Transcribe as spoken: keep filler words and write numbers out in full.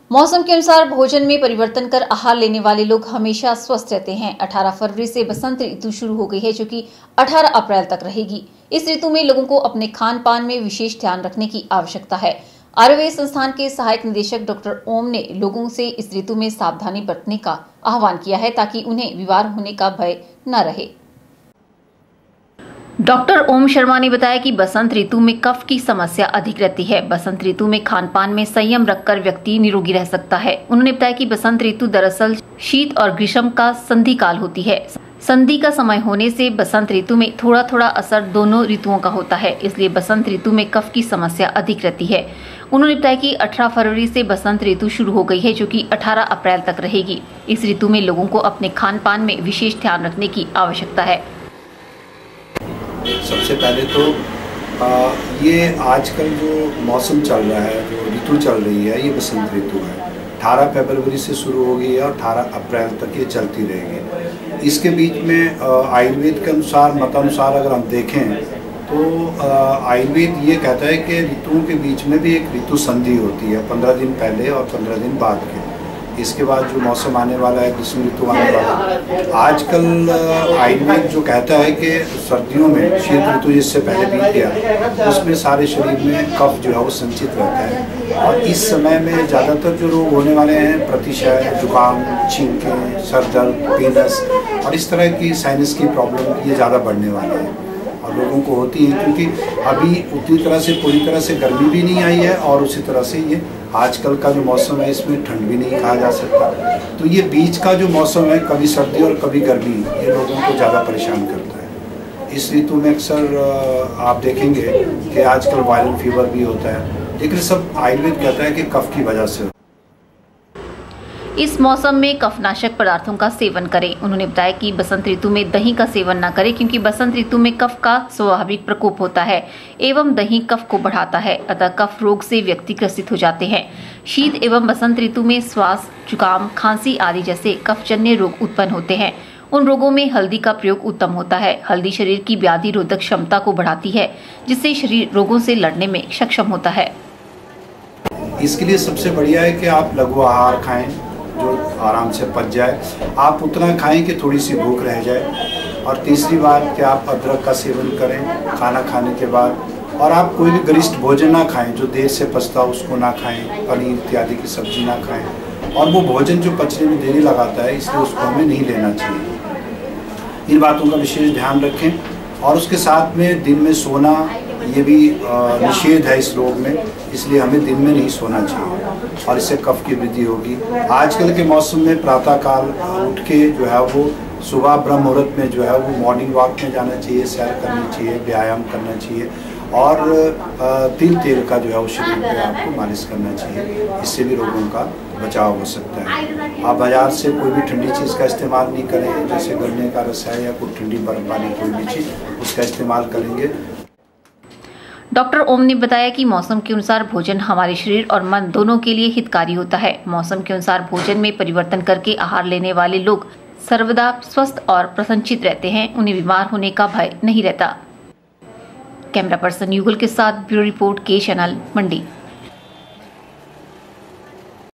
मौसम के अनुसार भोजन में परिवर्तन कर आहार लेने वाले लोग हमेशा स्वस्थ रहते हैं। अठारह फरवरी से बसंत ऋतु शुरू हो गई है, जो कि अठारह अप्रैल तक रहेगी। इस ऋतु में लोगों को अपने खान पान में विशेष ध्यान रखने की आवश्यकता है। आयुर्वेद संस्थान के सहायक निदेशक डॉक्टर ओम ने लोगों से इस ऋतु में सावधानी बरतने का आह्वान किया है, ताकि उन्हें बीमार होने का भय न रहे। डॉक्टर ओम शर्मा ने बताया कि बसंत ऋतु में कफ की समस्या अधिक रहती है। बसंत ऋतु में खान पान में संयम रखकर व्यक्ति निरोगी रह सकता है। उन्होंने बताया कि बसंत ऋतु दरअसल शीत और ग्रीष्म का संधि काल होती है। संधि का समय होने से बसंत ऋतु में थोड़ा थोड़ा असर दोनों ऋतुओं का होता है, इसलिए बसंत ऋतु में कफ की समस्या अधिक रहती है। उन्होंने बताया कि अठारह फरवरी से बसंत ऋतु शुरू हो गई है, जो कि अठारह अप्रैल तक रहेगी। इस ऋतु में लोगों को अपने खान पान में विशेष ध्यान रखने की आवश्यकता है। सबसे पहले तो आ, ये आजकल जो मौसम चल रहा है, जो ऋतु चल रही है, ये बसंत ऋतु है। अठारह फरवरी से शुरू होगी है और अठारह अप्रैल तक ये चलती रहेगी। इसके बीच में आयुर्वेद के अनुसार, मतानुसार अगर हम देखें तो आयुर्वेद ये कहता है कि ऋतुओं के बीच में भी एक ऋतु संधि होती है, पंद्रह दिन पहले और पंद्रह दिन बाद के। इसके बाद जो मौसम आने वाला है, ग्रीष्म ऋतु आने वाला है। आजकल आयुर्वेद जो कहता है कि सर्दियों में शीत ऋतु जिससे पहले बीत गया, उसमें सारे शरीर में कफ जो है वो संचित रहता है, और इस समय में ज़्यादातर जो रोग होने वाले हैं, प्रतिशय, जुकाम, छींकें, सर दर्द, पेनस और इस तरह की साइनस की प्रॉब्लम ये ज़्यादा बढ़ने वाली है और लोगों को होती है, क्योंकि अभी उतनी तरह से पूरी तरह से गर्मी भी नहीं आई है और उसी तरह से ये आजकल का जो मौसम है इसमें ठंड भी नहीं कहा जा सकता। तो ये बीच का जो मौसम है, कभी सर्दी और कभी गर्मी, ये लोगों को ज़्यादा परेशान करता है। इस ऋतु में अक्सर आप देखेंगे कि आजकल वायरल फीवर भी होता है, लेकिन सब आयुर्वेद कहता है कि कफ की वजह से। इस मौसम में कफनाशक पदार्थों का सेवन करें। उन्होंने बताया कि बसंत ऋतु में दही का सेवन न करें, क्योंकि बसंत ऋतु में कफ का स्वाभाविक प्रकोप होता है एवं दही कफ को बढ़ाता है, अतः कफ रोग से व्यक्ति ग्रसित हो जाते हैं। शीत एवं बसंत ऋतु में श्वास, जुकाम, खांसी आदि जैसे कफजन्य रोग उत्पन्न होते हैं। उन रोगों में हल्दी का प्रयोग उत्तम होता है। हल्दी शरीर की व्याधि रोधक क्षमता को बढ़ाती है, जिससे शरीर रोगों से लड़ने में सक्षम होता है। इसके लिए सबसे बढ़िया है कि आप लघु आहार खाएं, जो आराम से पच जाए। आप उतना खाएं कि थोड़ी सी भूख रह जाए। और तीसरी बात कि आप अदरक का सेवन करें खाना खाने के बाद, और आप कोई भी गरिष्ठ भोजन ना खाएं, जो देर से पचता हो उसको ना खाएं, पनीर इत्यादि की सब्जी ना खाएं, और वो भोजन जो पचने में देरी लगाता है, इसलिए उसको हमें नहीं लेना चाहिए। इन बातों का विशेष ध्यान रखें। और उसके साथ में दिन में सोना, ये भी निषेध है इस रोग में, इसलिए हमें दिन में नहीं सोना चाहिए और इससे कफ की वृद्धि होगी। आजकल के मौसम में प्रातःकाल उठ के जो है वो सुबह ब्रह्म मुहूर्त में जो है वो मॉर्निंग वॉक में जाना चाहिए, सैर करनी चाहिए, व्यायाम करना चाहिए, और तिल तेल का जो है वो शरीर पे आपको मालिश करना चाहिए। इससे भी रोगों का बचाव हो सकता है। आप बाजार से कोई भी ठंडी चीज़ का इस्तेमाल नहीं करें, जैसे गन्ने का रस है या कोई ठंडी बर्फ वाली कोई भी चीज़, उसका इस्तेमाल करेंगे। डॉक्टर ओम ने बताया कि मौसम के अनुसार भोजन हमारे शरीर और मन दोनों के लिए हितकारी होता है। मौसम के अनुसार भोजन में परिवर्तन करके आहार लेने वाले लोग सर्वदा स्वस्थ और प्रसन्नचित रहते हैं। उन्हें बीमार होने का भय नहीं रहता। कैमरा पर्सन युगल के साथ ब्यूरो रिपोर्ट, के चैनल, मंडी।